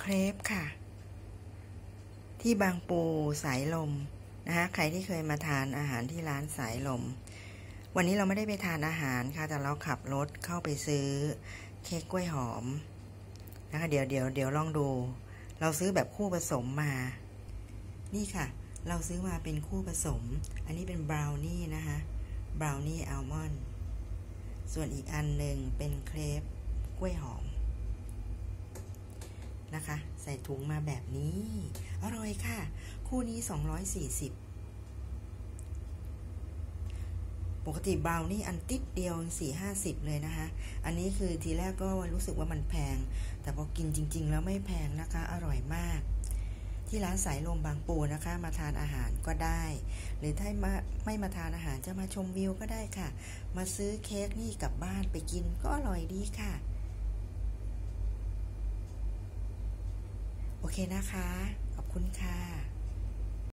รปค่ะที่บางปูสายลมนะคะใครที่เคยมาทานอาหารที่ร้านสายลมวันนี้เราไม่ได้ไปทานอาหารค่ะแต่เราขับรถเข้าไปซื้อเค้กกล้วยหอมนะคะเดี๋ยวลองดูเราซื้อแบบคู่ผสมมานี่ค่ะเราซื้อมาเป็นคู่ผสมอันนี้เป็นบราวนี่นะคะบราวนี่อัลมอนด์ส่วนอีกอันหนึ่งเป็นเครปกล้วยหอมนะคะใส่ถุงมาแบบนี้อร่อยค่ะคู่นี้240ปกติบราวนี่อันติดเดียว4-50เลยนะคะอันนี้คือทีแรกก็รู้สึกว่ามันแพงแต่พอกินจริงๆแล้วไม่แพงนะคะอร่อยมากที่ร้านสายลมบางปูนะคะมาทานอาหารก็ได้หรือถ้าไม่มาทานอาหารจะมาชมวิวก็ได้ค่ะมาซื้อเค้กนี่กลับบ้านไปกินก็อร่อยดีค่ะโอเคนะคะขอบคุณค่ะ